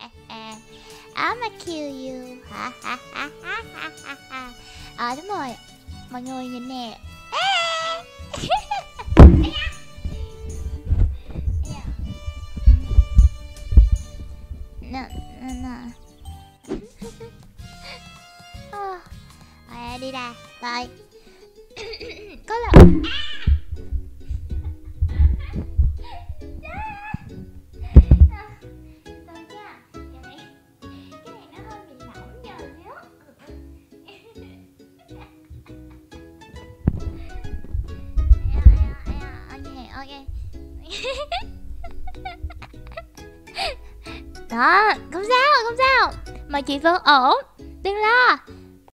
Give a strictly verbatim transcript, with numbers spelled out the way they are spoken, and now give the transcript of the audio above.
I'ma kill you. Ờ đúng rồi, mọi người nhìn nè. Nè nè nè. Rồi đi ra rồi. Có lần đó, không sao, không sao. Mọi chuyện vẫn ổn, đừng lo.